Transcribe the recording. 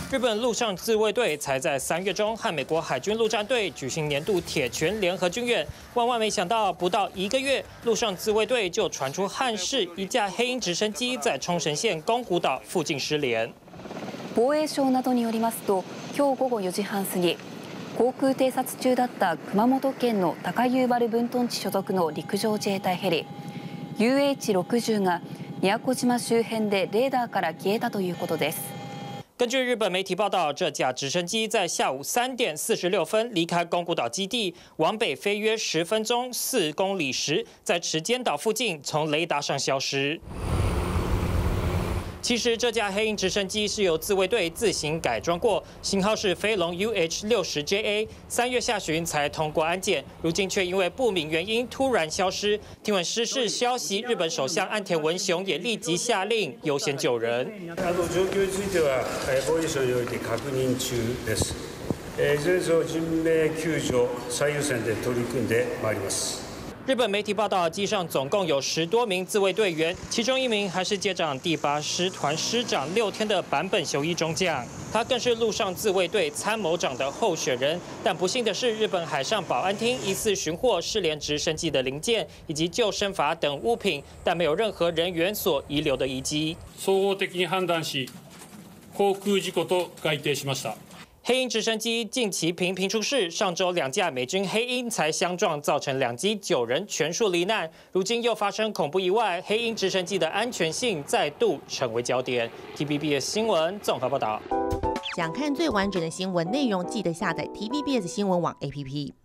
日本陆上自卫队才在3月中和美国海军陆战队举行年度铁拳联合军演，万万没想到，不到1个月，陆上自卫队就传出汉式一架黑鹰直升机在冲绳县宫古岛附近失联。 防衛省などによりますと、今日午後4時半過ぎ、航空偵察中だった熊本県の高遊原分屯地所属の陸上自衛隊ヘリ UH-60 が宮古島周辺でレーダーから消えたということです。 根据日本媒体报道，这架直升机在下午3点46分离开宫古岛基地，往北飞约10分钟4公里时，在池间岛附近从雷达上消失。 其实这架黑鹰直升机是由自卫队自行改装过，型号是飞龙 UH-60JA， 3月下旬才通过安检，如今却因为不明原因突然消失。听闻失事消息，日本首相岸田文雄也立即下令优先救人。 状況については防衛省において確認中です。いずれにせよ人命救助最優先で取り組んでまいります。 日本媒体报道，机上总共有10多名自卫队员，其中1名还是接掌第8师团师长6天的坂本雄一中将，他更是陆上自卫队参谋长的候选人。但不幸的是，日本海上保安厅疑似寻获失联直升机的零件以及救生筏等物品，但没有任何人员所遗留的遗迹。 総合的に判断し、航空事故と概定しました。 黑鹰直升机近期频频出事，上周2架美军黑鹰才相撞，造成2机9人全数罹难。如今又发生恐怖意外，黑鹰直升机的安全性再度成为焦点。TVBS 新闻综合报道。 想看最完整的新闻内容，记得下载 TVBS 新闻网 APP。